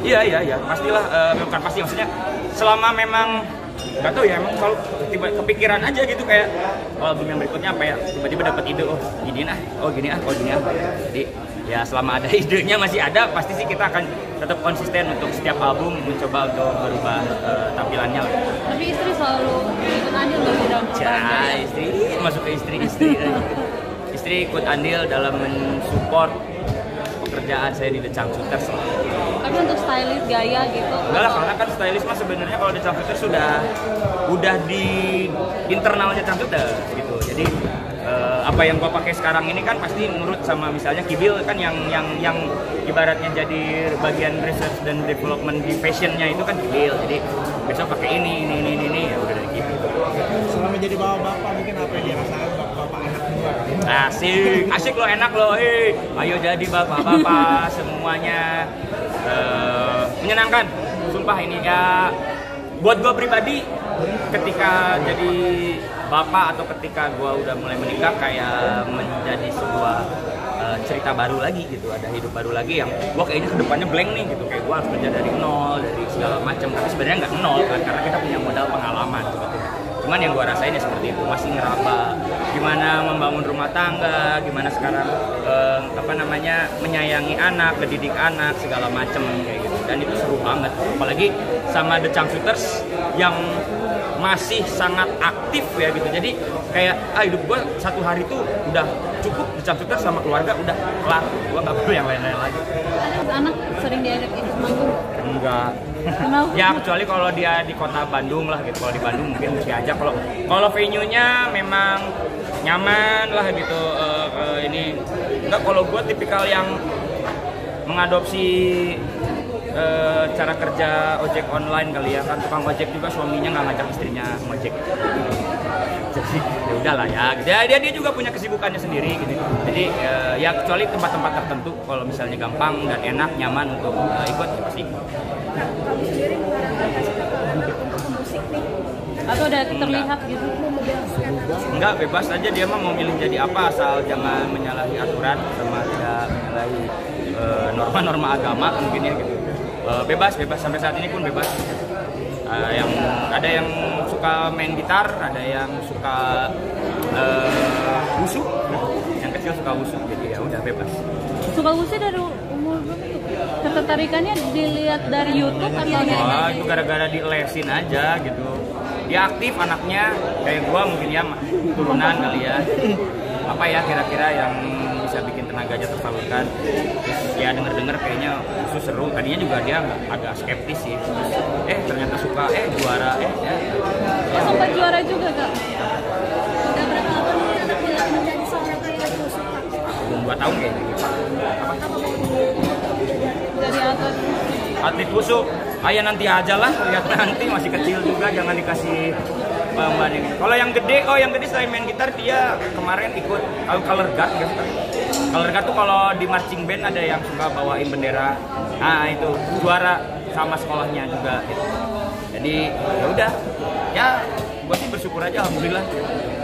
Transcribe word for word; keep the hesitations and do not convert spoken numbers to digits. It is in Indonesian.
Iya iya iya pastilah, uh, bukan pasti maksudnya selama memang nggak tahu ya, emang kalau tiba kepikiran aja gitu kayak oh, album yang berikutnya apa ya, tiba-tiba dapat ide, oh gini ah, oh gini ah, oh gini ah. Jadi ya selama ada idenya masih ada, pasti sih kita akan tetap konsisten untuk setiap album mencoba untuk berubah uh, tampilannya lah. Tapi istri selalu ikut andil loh di dalam perubahan. Ya, istri masuk ke istri-istri. Istri ikut andil dalam mensupport pekerjaan saya di The Changcuters. Tapi untuk stylist gaya gitu? Enggak lah, karena kan stylist mah sebenarnya kalau The Changcuters sudah udah di internalnya Changcuters gitu. Jadi uh, apa yang gua pakai sekarang ini kan pasti nurut sama misalnya Kibil kan yang yang yang ibaratnya jadi bagian research dan development di fashionnya itu kan Kibil. Jadi besok pakai ini ini ini ini, ini ya udah dari Kibil. Selama jadi bapak-bapak mungkin apa yang dirasakan bapak-bapak anak dua? Asik, asik loh, enak loh, hei. Ayo jadi bapak-bapak semuanya. Uh, menyenangkan, sumpah ini ya. Buat gue pribadi, ketika jadi bapak atau ketika gue udah mulai menikah kayak menjadi sebuah uh, cerita baru lagi gitu, ada hidup baru lagi yang gue kayaknya kedepannya blank nih gitu, kayak gue harus kerja dari nol, dari segala macam. Tapi sebenarnya nggak nol kan, karena kita punya modal pengalaman sebetulnya. Cuman yang gue rasain ya seperti itu, masih ngeraba gimana membangun rumah tangga, gimana sekarang eh, apa namanya menyayangi anak, mendidik anak, segala macem kayak gitu. Dan itu seru banget, apalagi sama The Changcuters yang masih sangat aktif ya gitu. Jadi kayak ah, hidup gue satu hari tuh udah cukup The Changcuters sama keluarga, udah kelar, gue nggak perlu yang lain-lain lagi. Anak sering diajak ikut manggung? Enggak. Ya kecuali kalau dia di kota Bandung lah gitu. Kalau di Bandung mungkin mesti ajak. Kalau kalau venue-nya memang nyaman lah gitu. Uh, uh, ini enggak, kalau gue tipikal yang mengadopsi uh, cara kerja ojek online kali ya, kan tukang ojek juga suaminya nggak ngajak istrinya ngojek. Jadi ya udahlah ya. Dia, dia dia juga punya kesibukannya sendiri gitu. Jadi uh, ya kecuali tempat-tempat tertentu kalau misalnya gampang dan enak nyaman untuk uh, ikut ya pasti. Kamu sendiri untuk musik nih? Atau udah terlihat gitu? Enggak, bebas aja dia mah mau milih jadi apa, asal jangan menyalahi aturan sama tidak menyalahi uh, norma-norma agama mungkin ya gitu. Uh, bebas, bebas sampai saat ini pun bebas. Uh, yang ada yang suka main gitar, ada yang suka uh, wusu, yang kecil suka wusu, jadi ya udah bebas. Suka wusu dari umur berapa tuh? Ketertarikannya dilihat dari YouTube atau dari? Oh, itu gara-gara dilesin aja gitu. Dia aktif anaknya, kayak gua mungkin ya turunan kali ya. Apa ya kira-kira yang bisa bikin tenaganya tersalurkan. Terus ya denger-denger kayaknya khusus seru. Tadinya juga dia agak skeptis sih. Terus, eh ternyata suka, eh juara, eh ya. Oh, sempat juara juga Kak? Udah berapa lama nih anak bilang menjadi seorang atlet wusu? Belum dua tahun kayaknya. Apa? Jadi atlet Atlet wusu, ayah nanti aja lah, lihat nanti masih kecil juga, jangan dikasih pembanding. Kalau yang gede, oh yang gede selain main gitar dia kemarin ikut uh, color guard gitu. Color guard tuh kalau di marching band ada yang suka bawain bendera, nah itu juara sama sekolahnya juga gitu. Jadi ya udah, ya gue sih bersyukur aja alhamdulillah.